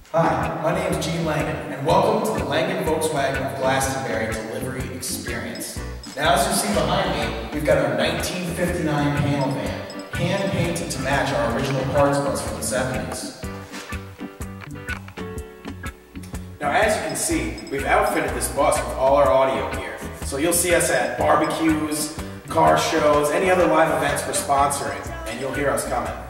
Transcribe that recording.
Hi, my name is Gene Langan, and welcome to the Langan Volkswagen of Glastonbury Delivery Experience. Now, as you see behind me, we've got our 1959 panel van, hand-painted to match our original parts bus from the 70s. Now, as you can see, we've outfitted this bus with all our audio gear. So you'll see us at barbecues, car shows, any other live events we're sponsoring, and you'll hear us coming.